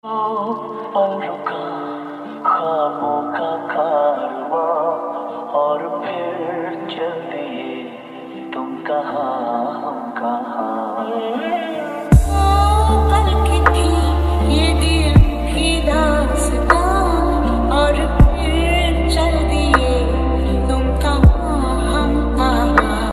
पल रुका ख्वाबों का कारवां और फिर चल दिए तुम कहाँ हम कहाँ।